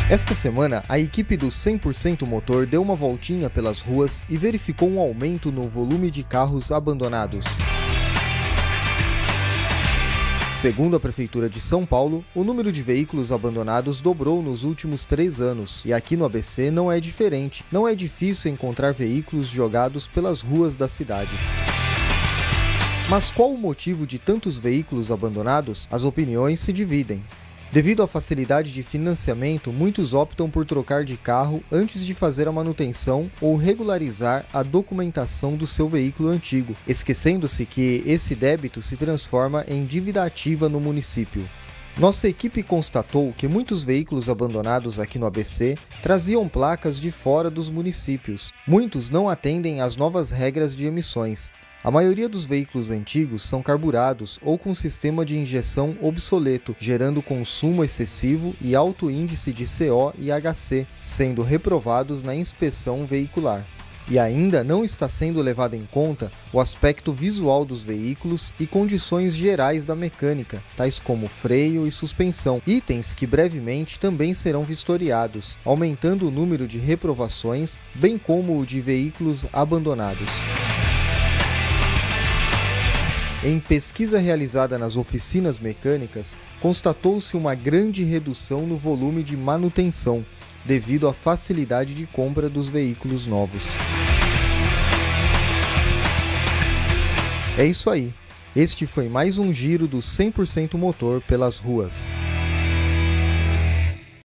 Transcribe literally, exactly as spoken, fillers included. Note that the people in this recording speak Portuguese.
Esta semana, a equipe do cem por cento Motor deu uma voltinha pelas ruas e verificou um aumento no volume de carros abandonados. Segundo a Prefeitura de São Paulo, o número de veículos abandonados dobrou nos últimos três anos, e aqui no A B C não é diferente. Não é difícil encontrar veículos jogados pelas ruas das cidades. Mas qual o motivo de tantos veículos abandonados? As opiniões se dividem. Devido à facilidade de financiamento, muitos optam por trocar de carro antes de fazer a manutenção ou regularizar a documentação do seu veículo antigo, esquecendo-se que esse débito se transforma em dívida ativa no município. Nossa equipe constatou que muitos veículos abandonados aqui no A B C traziam placas de fora dos municípios. Muitos não atendem às novas regras de emissões. A maioria dos veículos antigos são carburados ou com sistema de injeção obsoleto, gerando consumo excessivo e alto índice de C O e H C, sendo reprovados na inspeção veicular. E ainda não está sendo levado em conta o aspecto visual dos veículos e condições gerais da mecânica, tais como freio e suspensão, itens que brevemente também serão vistoriados, aumentando o número de reprovações, bem como o de veículos abandonados. Em pesquisa realizada nas oficinas mecânicas, constatou-se uma grande redução no volume de manutenção, devido à facilidade de compra dos veículos novos. É isso aí. Este foi mais um giro do cem por cento Motor pelas ruas.